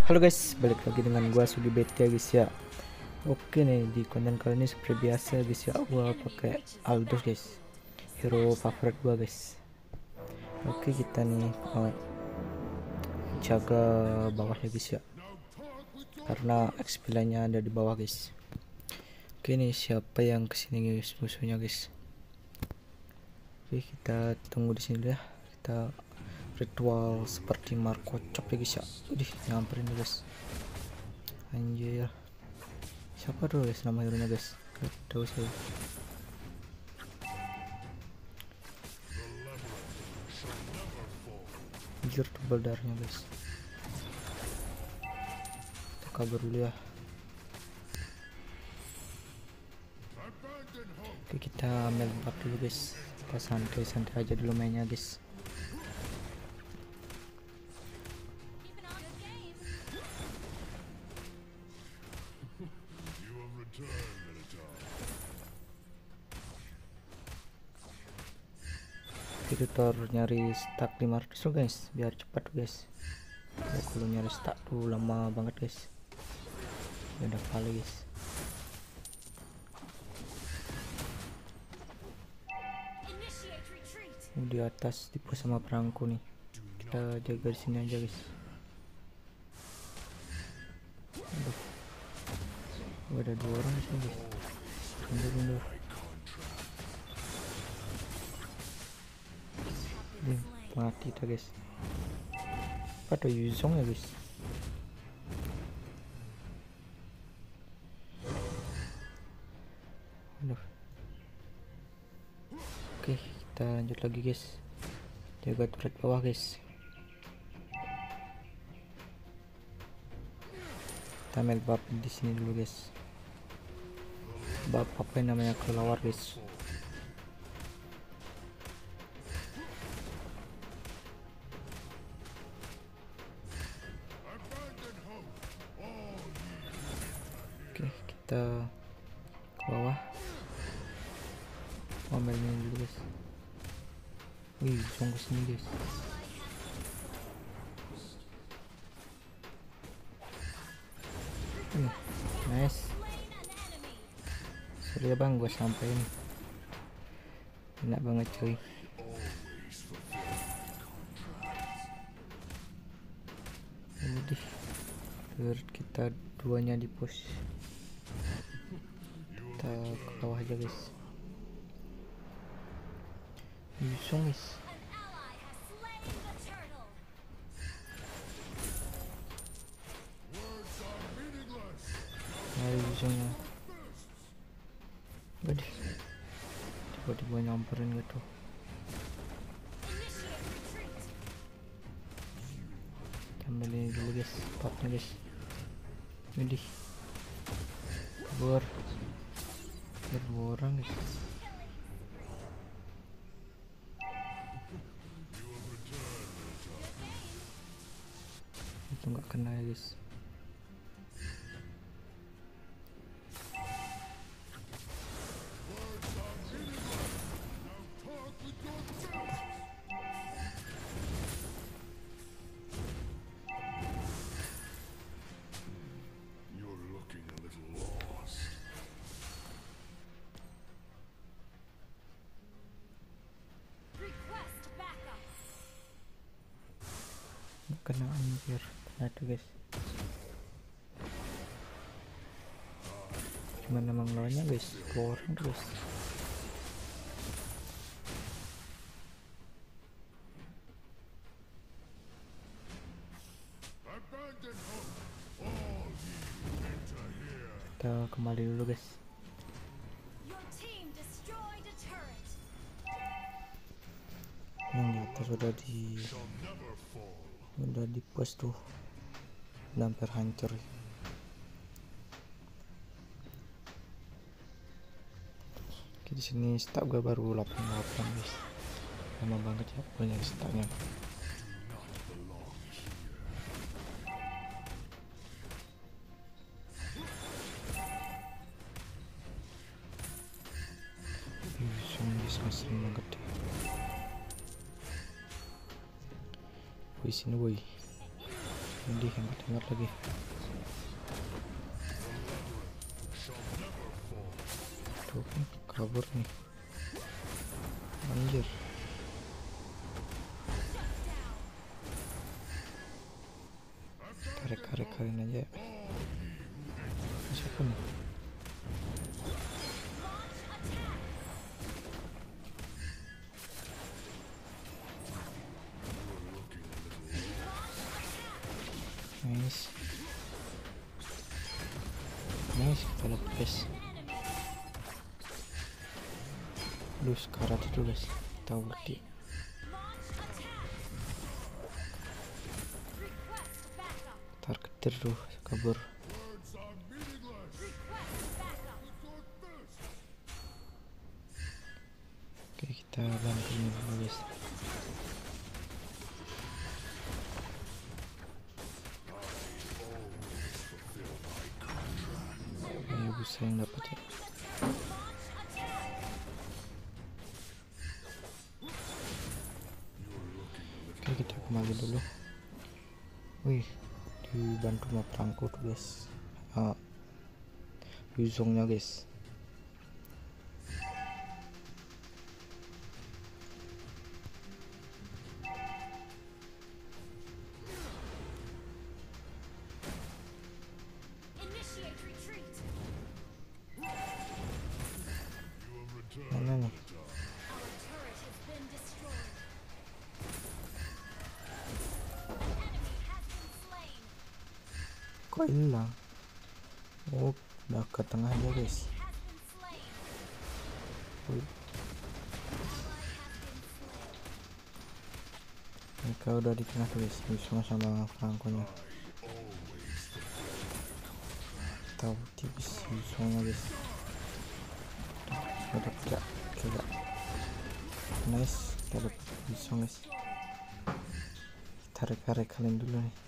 Halo guys, balik lagi dengan gua Sudi BT ya guys ya. Oke nih, di konten kali ini seperti biasa guys ya, gua pakai Aldous guys, hero favorit gua guys. Oke, kita nih jaga bawah ya guys ya, karena XP nya ada di bawah guys. Oke nih, siapa yang kesini guys musuhnya guys. Oke, kita tunggu di sini ya. Kita ritual seperti Marco Chop ya guys ya. Udih, nyamperin guys. Anjir, siapa tuh guys nama hero nya guys? Gak tahu saya. Anjir, tebal darahnya guys. Kita kabur dulu ya. Oke, kita ambil buff dulu guys. Kita santai-santai aja dulu mainnya guys. Tutor nyari stack 500 tuh guys, biar cepat guys. Ya, kalau nyari stack tuh lama banget guys. Ya udah kali guys. Di atas tipe sama perangku nih. Kita jaga di sini aja guys. Aduh. Ada 2 orang di sini guys. Mundur. Mati kita guys. Apa tuh Yuzong ya guys? Aduh. Oke, kita lanjut lagi guys. Jaga turret bawah guys. Kita ambil buff di sini dulu guys. Buff apa yang namanya kelawar guys. Kita ke bawah, ambilnya dulu guys. Wih, langsung ke sini guys. Nice. Sorry ya bang, gua sampein. Enak banget cuy. Udah, turret kita duanya di push. Kita ke bawah aja guys. Langsung guys. Ayo langsungnya. Waduh, tiba-tiba nyamperin gitu. Ambil ini dulu guys, popnya guys. Widih, kabur. Ada 2 orang guys. Itu nggak kena ya guys. Kena anjir ternyata guys. Cuman emang lawannya guys 2 orang terus. Kita kembali dulu guys. Yang di atas sudah di pos tuh, udah hampir hancur. Oke, di sini stack gue baru 88 guys. Lama banget ya punya stacknya. Masih banget deh. Di sini woi. Ini hemat-hemat lagi. Tuh kan kabur nih, anjir. Tarik-tarik-tarin aja. Siapa nih? Nice, kita dapat guys. Lu sekarat itu guys, kita ulti. Targetir tuh kabur. Oke, kita bantuin dulu guys. Ayo bisa yang dapat ya. Oke, kita kembali dulu. Wih, dibantu sama perangku tuh guys. Yuzongnya guys. Mana nih? Kok hilang? Oh, udah ke tengah aja guys. Mereka udah di tengah tuh guys, bisa sama perangkonya. Tahu tipis musuhnya guys. Ada tidak. Nice, kita dapat bisa guys. Tarik kalian dulu nih.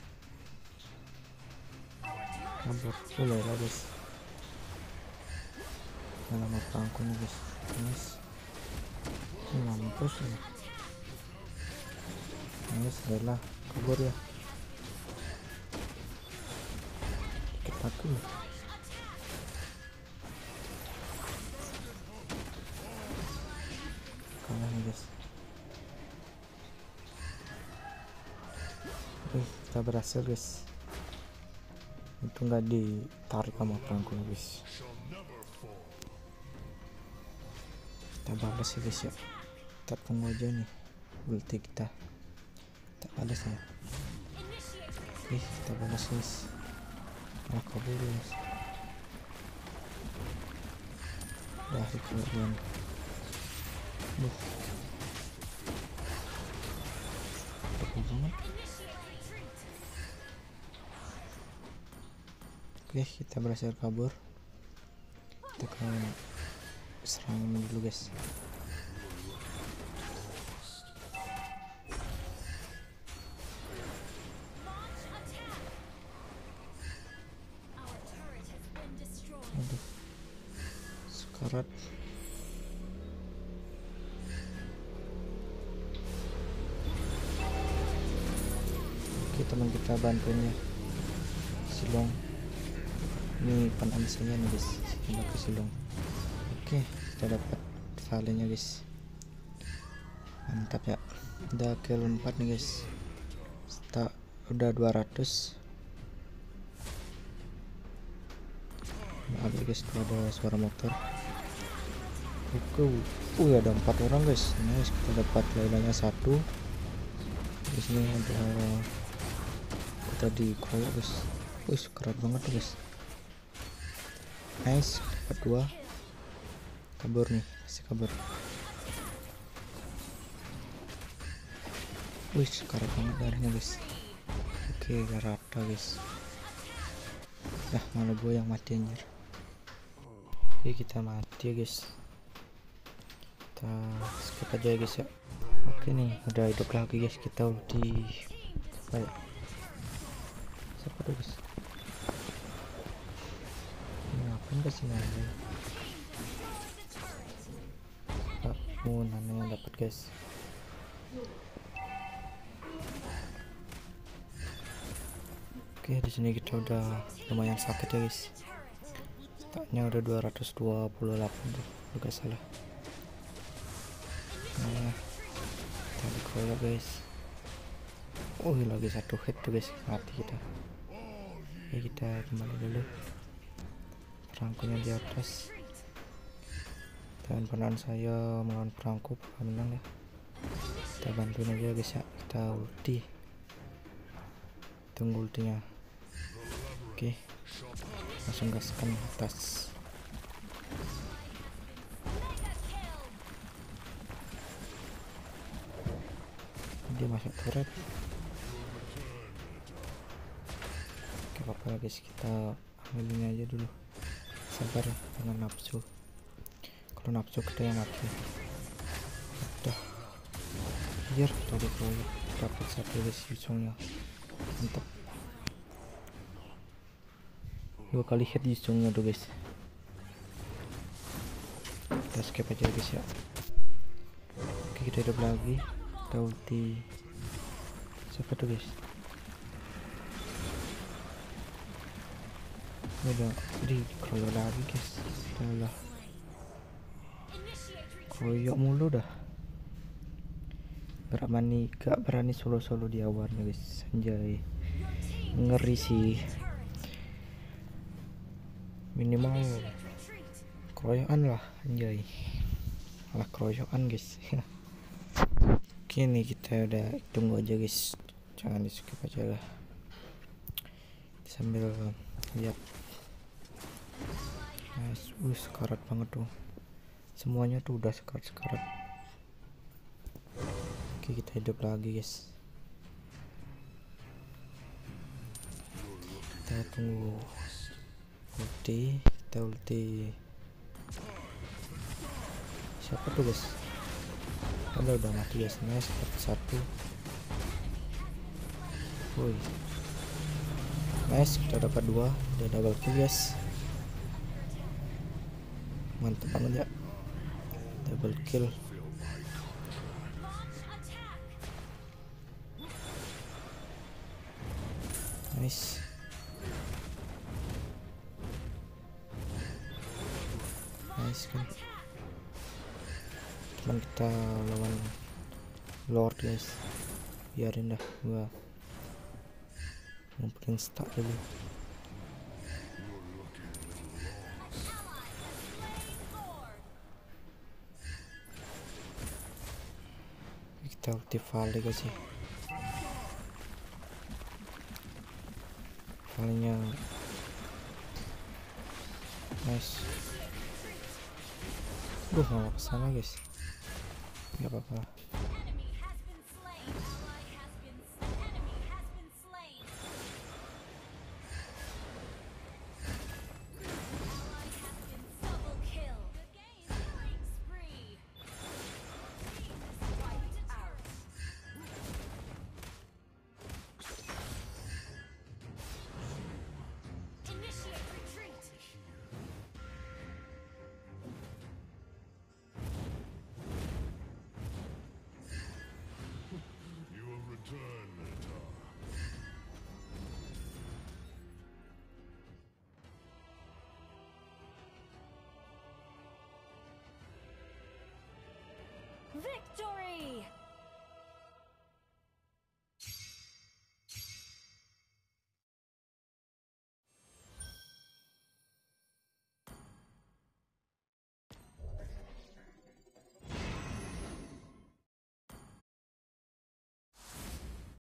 Kabur boleh lah guys. Dalam perangkonya guys. Nice. Mampus ya. Nice, lah kabur ya. Dikit aku nih. Kalah nih guys. Kita berhasil guys. Itu nggak ditarik sama perangko guys. Kita balas ya guys ya. Kita tunggu aja nih ulti kita balas ya. Kita balas guys. Malah kabur guys. Dari kalian. Tepat banget. Oke, kita berhasil kabur. Kita ke serangan dulu guys. Aduh, sekarat. Oke, teman kita bantunya Silong. Ini penamsanya nih guys, kita ke Silong. Oke, kita dapat valenya guys. Mantap ya. Udah kill 4 nih guys. Udah 200. Maaf ya guys, ada suara motor. Oke, ada 4 orang guys. Nice, kita dapat lainnya 1. Di sini ada kita dikeroyok guys. Wih, keren banget tuh guys. Nice, dapat 2. Kabur nih, masih kabur. Wih, keren banget darahnya guys. Oke, rata guys. Malah gue yang mati anjir. Oke, kita mati ya guys. Kita skip aja ya guys ya. Oke nih, udah hidup lagi guys. Kita ulti apa ya? Siapa tuh guys? Ngapain kesini aja? Nana yang dapat guys. Oke, di sini kita udah lumayan sakit ya guys. Statnya udah 228 tuh, gak salah. Nah, kita dikeroyok guys. Oh, lagi satu hit tuh guys, mati kita. Oke, kita kembali dulu. Perangkunya di atas. Dan penahan saya melawan perangku bakal menang ya. Kita bantuin aja guys ya. Kita ulti. Tunggu ultinya. Oke, langsung gaskan atas. Dia masuk turret. Oke, apa-apa guys, kita ambilin aja dulu. Sabar, jangan nafsu. Kalau nafsu kita yang mati. Udah, biar tadi proyek dapat satu guys Yusongnya. Mantap. 2 kali hit Yusongnya tuh guys. Kita skip aja guys ya. Oke, kita hidup lagi. Kita ulti. Siapa tuh guys? Udah dikeroyok lagi guys. Udah keroyok mulu dah. Gak berani solo di awalnya guys. Anjay, ngeri sih. Minimal keroyokan lah, anjay. Malah keroyokan guys. Kini kita udah tunggu aja guys, jangan di skip aja lah, sambil lihat. Nice, sekarat banget tuh, semuanya tuh udah sekarat. Oke, kita hidup lagi guys. Kita tunggu ulti. Kita ulti. Siapa tuh guys? Udah mati guys. Nice, satu. Woi, nice, kita dapat 2. Udah double kill guys. Mantap banget ya, double kill. Nice. Nice kan. Cuman kita lawan Lord guys. Biarin dah, gua ngumpulin stack dulu. Kita ulti Vale guys ya. Valenya nice. Mau kesana guys, nggak apa-apa. Victory!